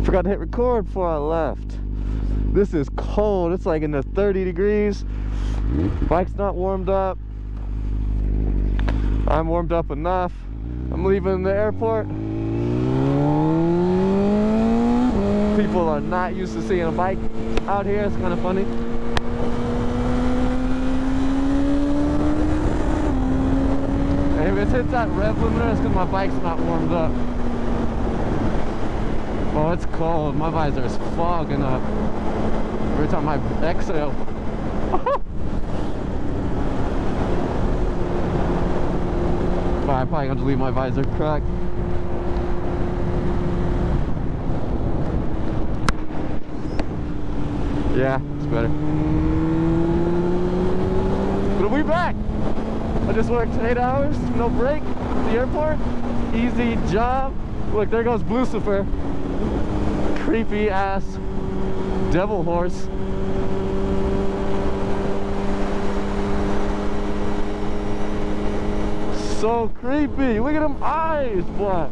Forgot to hit record before I left. This is cold. It's like in the 30 degrees. Bike's not warmed up. I'm warmed up enough. I'm leaving the airport. People are not used to seeing a bike out here. It's kind of funny. And if it hits that rev limiter, it's because my bike's not warmed up. Oh, it's cold. My visor is fogging up every time I exhale. I'm probably going to leave my visor cracked. Yeah, it's better. But we back. I just worked 8 hours, no break at the airport. Easy job. Look, there goes Lucifer. Creepy ass devil horse. So creepy. Look at them eyes, boy.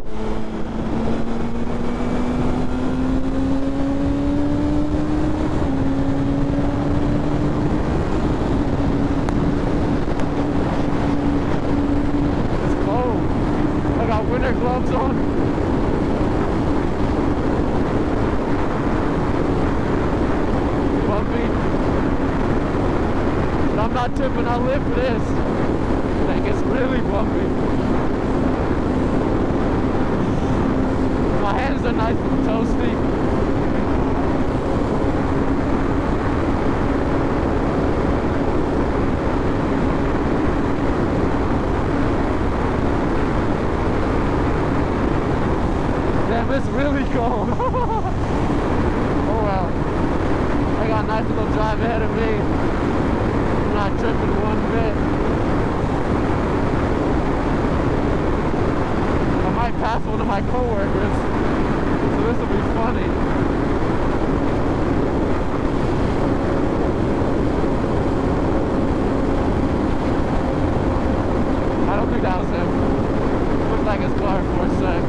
It's cold. I got winter gloves on. Bumpy. I'm not tipping, I'll live for this. Like, it's really bumpy. My hands are nice and toasty. Damn, it's really cold. Oh well. I got a nice little drive ahead of me. I'm not tripping one bit. I might pass one of my coworkers, so this will be funny. I don't think that was him. Looked like his car for a sec.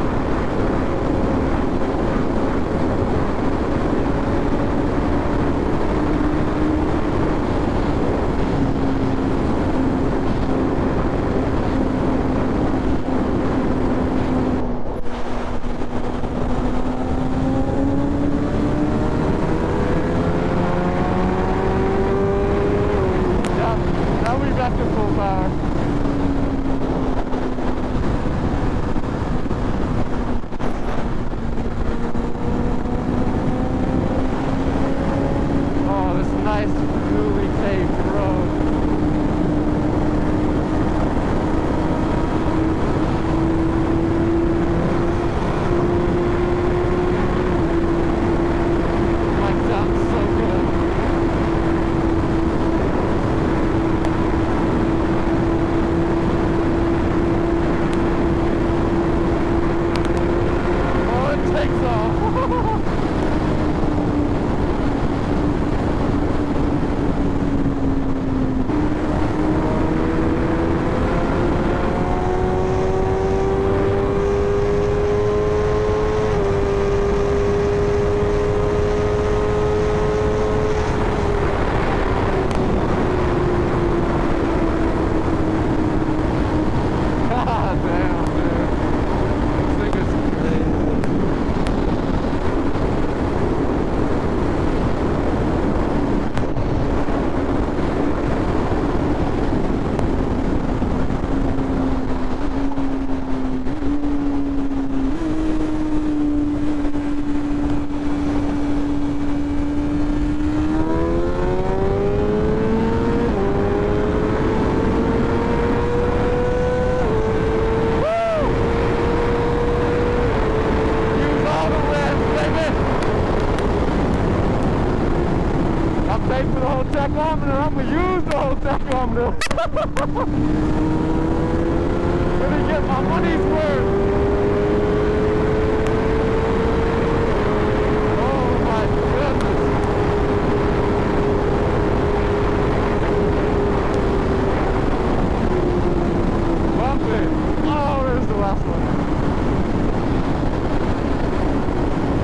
I'm gonna use the whole tachometer. Gonna get my money's worth. Oh my goodness. Bumpy. Oh, there's the last one.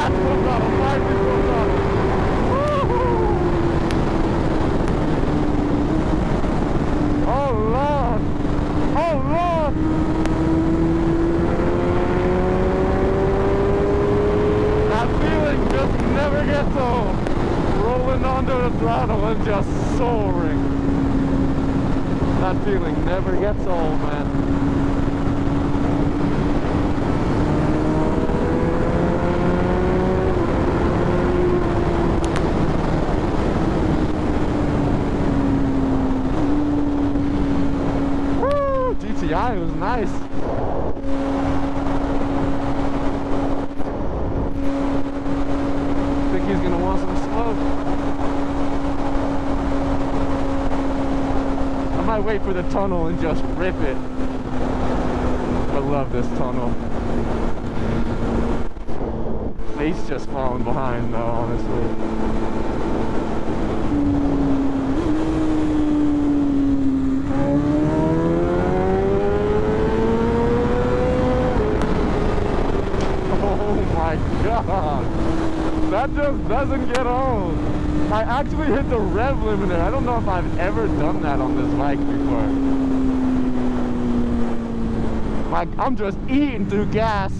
Full throttle, 5 feet full throttle. Woo-hoo! Oh Lord! Oh Lord! That feeling just never gets old. Rolling onto the throttle and just soaring. That feeling never gets old, man. Woo! GTI was nice. Think he's gonna want some smoke. I might wait for the tunnel and just rip it. I love this tunnel. He's just falling behind though, honestly. Oh my God. That just doesn't get old. I actually hit the rev limiter. I don't know if I've ever done that on this bike before. Like, I'm just eating through gas.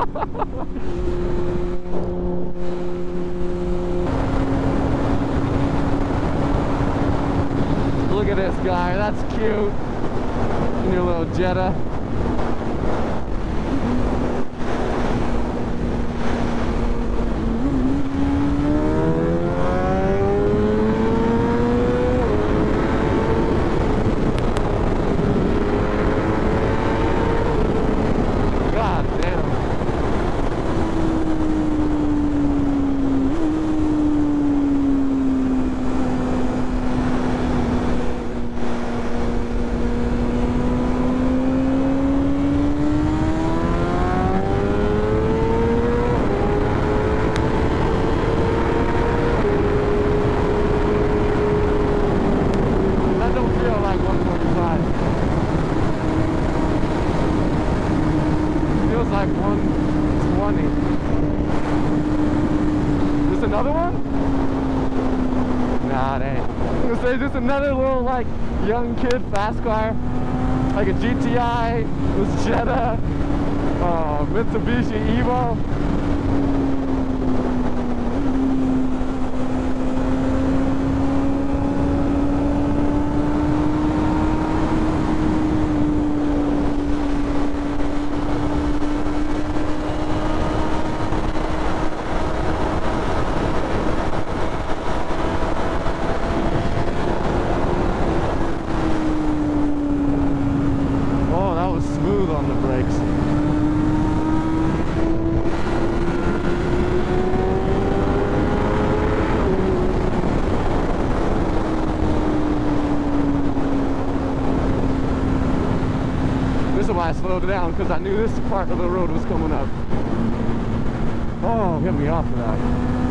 Look at this guy. That's cute. In your little Jetta. Like 120. Just another one? Nah, it ain't. I was gonna say just another little like young kid fast car, like a GTI, this Jetta, Mitsubishi Evo. Smooth on the brakes. This is why I slowed it down, because I knew this part of the road was coming up. Oh, get me off of that.